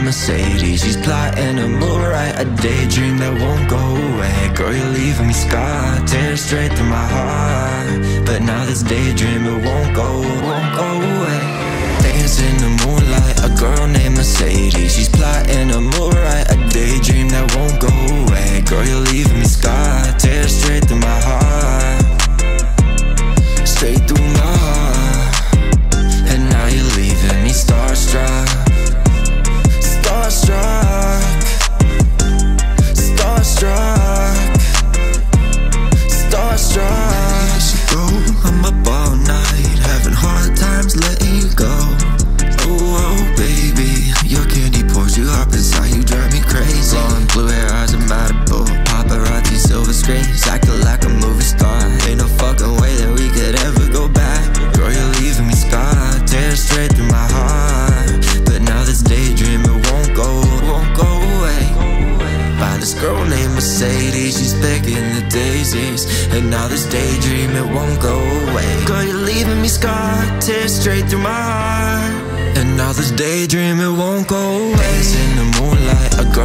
named Mercedes. She's plotting to move right, a daydream that won't go away. Girl, you're leaving me scarred, tear straight through my heart. But now this daydream, it won't go away. Dancing in the moonlight, a girl named Mercedes. She's plotting to move right, a daydream that won't go away. Girl, you're leaving me scarred, tear straight through my heart. Straight through my heart. And now you're leaving me starstruck. Starstruck. Starstruck. Starstruck. She go, I'm up all night, having hard times letting you go. Oh baby, your candy pours, you hop inside, you drive me crazy. Blonde blue hair, eyes are Malibu, paparazzi, silver screens, acting like a movie star. Ain't no fucking way that we could ever go back. Girl, you're leaving me scarred, tear straight through my heart. But now this daydream, it won't go away. By this girl named Mercedes, she's picking the daisies. And now this daydream, it won't go away. Girl, you're leaving me scarred, tear straight through my heart. And now this daydream, it won't go away. Dancing in the moonlight, a girl